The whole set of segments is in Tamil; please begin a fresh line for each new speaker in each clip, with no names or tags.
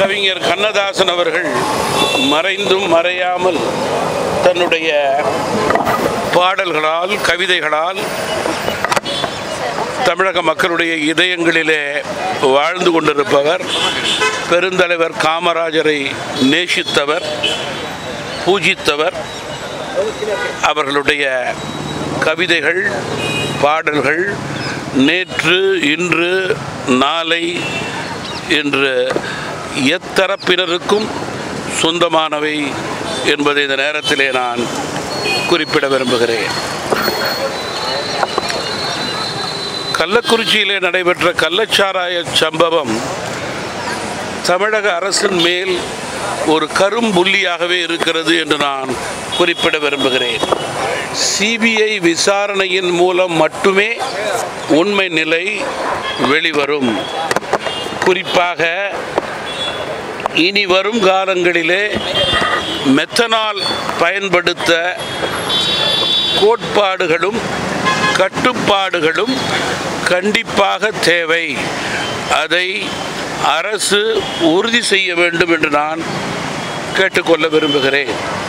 கவிஞர் கண்ணதாசன் அவர்கள் மறைந்தும் மறையாமல் தன்னுடைய பாடல்களால் கவிதைகளால் தமிழக மக்களுடைய இதயங்களிலே வாழ்ந்து கொண்டிருப்பவர். பெருந்தலைவர் காமராஜரை நேசித்தவர், பூஜித்தவர். அவர்களுடைய கவிதைகள், பாடல்கள் நேற்று, இன்று, நாளை என்று எத்தரப்பினருக்கும் சொந்தமானவை என்பதை இந்த நேரத்திலே நான் குறிப்பிட விரும்புகிறேன். கள்ளக்குறிச்சியிலே நடைபெற்ற கள்ளச்சாராய சம்பவம் தமிழக அரசின் மேல் ஒரு கரும்புள்ளியாகவே இருக்கிறது என்று நான் குறிப்பிட விரும்புகிறேன். சிபிஐ விசாரணையின் மூலம் மட்டுமே உண்மை நிலை வெளிவரும். குறிப்பாக இனி வரும் காலங்களிலே மெத்தனால் பயன்படுத்த கோட்பாடுகளும் கட்டுப்பாடுகளும் கண்டிப்பாக தேவை. அதை அரசு உறுதி செய்ய வேண்டும் என்று நான் கேட்டுக்கொள்ள விரும்புகிறேன்.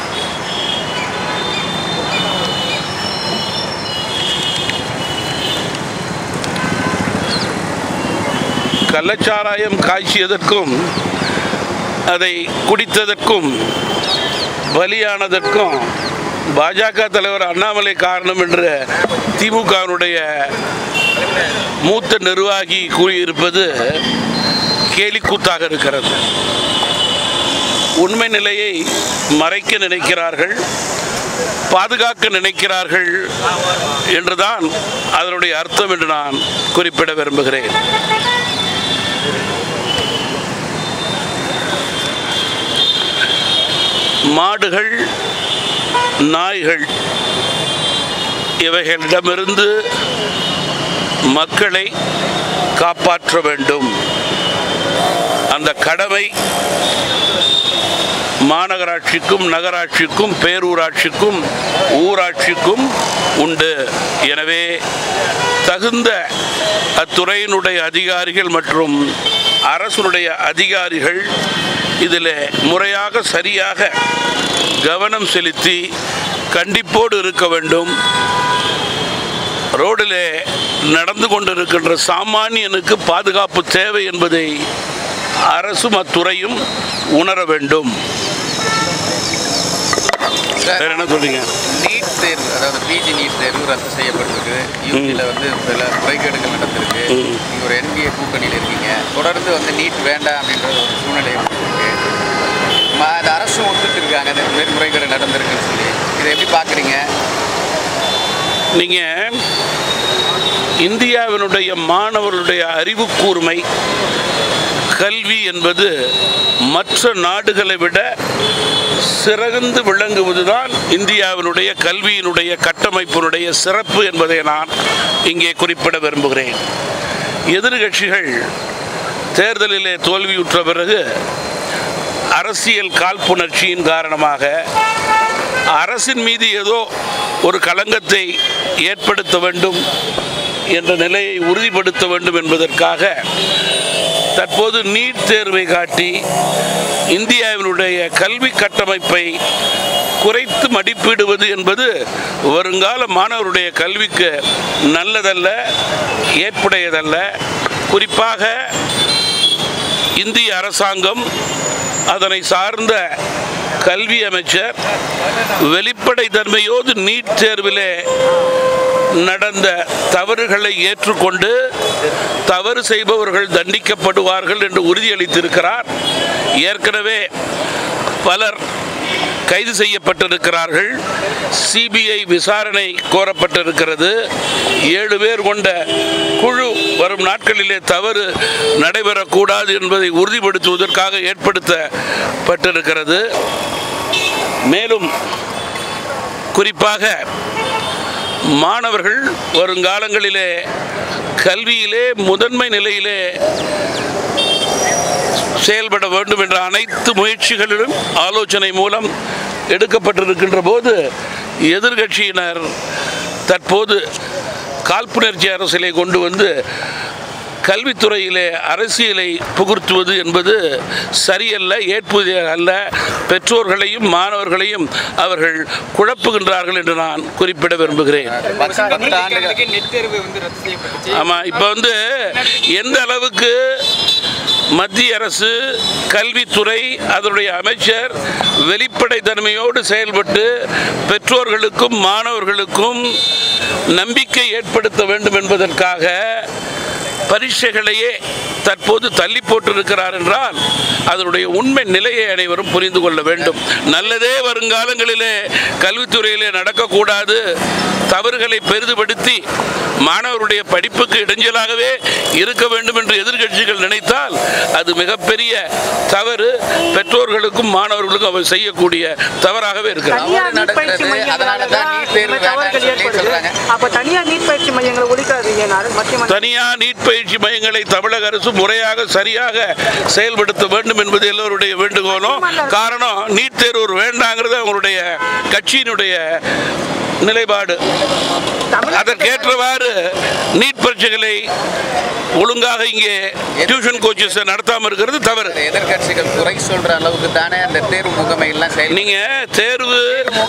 கள்ளச்சாராயம் காய்ச்சியதற்கும் அதை குடித்ததற்கும் பலியானதற்கும் பாஜக தலைவர் அண்ணாமலை காரணம் என்று திமுகவினுடைய மூத்த நிர்வாகி கூறியிருப்பது கேலிக்கூத்தாக இருக்கிறது. உண்மை நிலையை மறைக்க நினைக்கிறார்கள், பாதுகாக்க நினைக்கிறார்கள் என்றுதான் அதனுடைய அர்த்தம் என்று நான் குறிப்பிட விரும்புகிறேன். மாடுகள், நாய்கள் இவைகளிடமிருந்து மக்களை காப்பாற்ற வேண்டும். அந்த கடமை மாநகராட்சிக்கும், நகராட்சிக்கும், பேரூராட்சிக்கும், ஊராட்சிக்கும் உண்டு. எனவே தகுந்த அத்துறையினுடைய அதிகாரிகள் மற்றும் அரசுடைய அதிகாரிகள் இதில் முறையாக சரியாக கவனம் செலுத்தி கண்டிப்போடு இருக்க வேண்டும். ரோடிலே நடந்து கொண்டிருக்கின்ற சாமானியனுக்கு பாதுகாப்பு தேவை என்பதை அரசும் அத்துறையும் உணர வேண்டும். என்ன சொல்றீங்க?
நீட் தேர்வு, அதாவது பிஜி நீட் தேர்வு ரத்து செய்யப்பட்டிருக்கு. யூஜியில் சில முறைகேடுகள் நடந்திருக்கு. நீங்கள் ஒரு என்டிஏ கூட்டணியில் இருக்கீங்க. தொடர்ந்து நீட் வேண்டாம் அப்படின்ற ஒரு சூழ்நிலை இருக்கு. அது அரசும் ஒத்துட்டு இருக்காங்க, இந்த முறைகேடு நடந்திருக்குன்னு சொல்லி. இதை எப்படி பார்க்குறீங்க?
நீங்கள் இந்தியாவினுடைய மாணவர்களுடைய அறிவு கூர்மை, கல்வி என்பது மற்ற நாடுகளை விட சிறந்து விளங்குவதுதான் இந்தியாவினுடைய கல்வியினுடைய கட்டமைப்பினுடைய சிறப்பு என்பதை நான் இங்கே குறிப்பிட விரும்புகிறேன். எதிர்கட்சிகள் தேர்தலிலே தோல்வியுற்ற பிறகு அரசியல் காழ்ப்புணர்ச்சியின் காரணமாக அரசின் மீது ஏதோ ஒரு களங்கத்தை ஏற்படுத்த வேண்டும் என்ற நிலையை உறுதிப்படுத்த வேண்டும் என்பதற்காக தற்போது நீட் தேர்வை காட்டி இந்தியாவினுடைய கல்வி கட்டமைப்பை குறைத்து மதிப்பிடுவது என்பது வருங்கால மாணவருடைய கல்விக்கு நல்லதல்ல, ஏற்புடையதல்ல. குறிப்பாக இந்திய அரசாங்கம், அதனை சார்ந்த கல்வி அமைச்சர் வெளிப்படைத்தன்மையோடு நீட் தேர்விலே நடந்த தவறுகளை ஏற்றுக்கொண்டு தவறு செய்பவர்கள் தண்டிக்கப்படுவார்கள் என்று உறுதியளித்திருக்கிறார். ஏற்கனவே பலர் கைது செய்யப்பட்டிருக்கிறார்கள். சிபிஐ விசாரணை கோரப்பட்டிருக்கிறது. 7 பேர் கொண்ட குழு வரும் நாட்களிலே தவறு நடைபெறக்கூடாது என்பதை உறுதிப்படுத்துவதற்காக ஏற்படுத்தப்பட்டிருக்கிறது. மேலும் குறிப்பாக மாணவர்கள் வருங்காலங்களிலே கல்வியிலே முதன்மை நிலையிலே செயல்பட வேண்டும் என்ற அனைத்து முயற்சிகளிலும் ஆலோசனை மூலம் எடுக்கப்பட்டிருக்கின்ற போது எதிர்கட்சியினர் தற்போது காழ்ப்புணர்ச்சி அரசியலை கொண்டு வந்து கல்வித்துறையிலே அரசியலை புகுத்துவது என்பது சரியல்ல, ஏற்புவது அல்ல. பெற்றோர்களையும் மாணவர்களையும் அவர்கள் குழப்புகின்றார்கள் என்று நான் குறிப்பிட விரும்புகிறேன். ஆமாம், இப்போ எந்த அளவுக்கு மத்திய அரசு, கல்வித்துறை, அதனுடைய அமைச்சர் வெளிப்படைத்தன்மையோடு செயல்பட்டு பெற்றோர்களுக்கும் மாணவர்களுக்கும் நம்பிக்கை ஏற்படுத்த வேண்டும் என்பதற்காக பரீட்சைகளையே தற்போது தள்ளி போட்டிருக்கிறார் என்றால் அதனுடைய உண்மை நிலையை அனைவரும் புரிந்து கொள்ள வேண்டும். நல்லதே வருங்காலங்களிலே கல்வித்துறையிலே நடக்கக்கூடாது, தவறுகளை பெரிதுபடுத்தி மாணவருடைய படிப்புக்கு இடைஞ்சலாகவே இருக்க வேண்டும் என்று எதிர்க்கட்சிகள் நினைத்தால் அது மிகப்பெரிய தவறு. பெற்றோர்களுக்கும் மாணவர்களுக்கும் அவர் செய்யக்கூடிய தவறாகவே இருக்கிறது. தனியார் நீட் பயிற்சி மையங்களை தமிழக அரசு முறையாக சரியாக செயல்படுத்த வேண்டும் என்பது எல்லோருடைய வேண்டுகோளும். காரணம், நீட் தேர்வு வேண்டாங்கிறது அவங்களுடைய கட்சியினுடைய நிலைப்பாடு. அதற்கேற்றவாறு நீட் பரீட்சைகளை ஒழுங்காக இங்கே டியூஷன் கோச்சஸ் நடத்தாமல் இருக்கிறது தவறு.
எதிர்க்கட்சிகள் குறை சொல்ற அளவுக்கு தானே அந்த தேர்வு முகமை எல்லாம்
நீங்க தேர்வு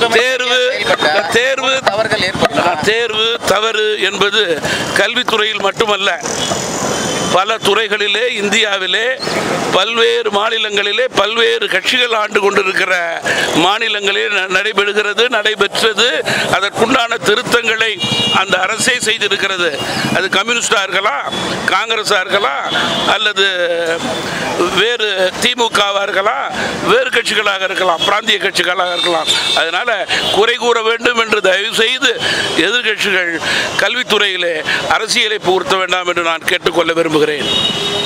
தவறுகள் ஏற்படலாம்.
தேர்வு தவறு என்பது கல்வித்துறையில் மட்டுமல்ல, பல துறைகளிலே இந்தியாவிலே பல்வேறு மாநிலங்களிலே பல்வேறு கட்சிகள் ஆண்டு கொண்டிருக்கிற மாநிலங்களில் நடைபெற்றது. அதற்குண்டான திருத்தங்களை அந்த அரசே செய்திருக்கிறது. அது கம்யூனிஸ்டாக இருக்கலாம், காங்கிரஸாக இருக்கலாம், அல்லது வேறு திமுகவாக இருக்கலாம், வேறு கட்சிகளாக இருக்கலாம், பிராந்திய கட்சிகளாக இருக்கலாம். அதனால் குறை கூற வேண்டும் என்று தயவு செய்து எதிர்கட்சிகள் கல்வித்துறையிலே அரசியலை புகுத்த வேண்டாம் என்று நான் கேட்டுக்கொள்ள விரும்புகிறேன்.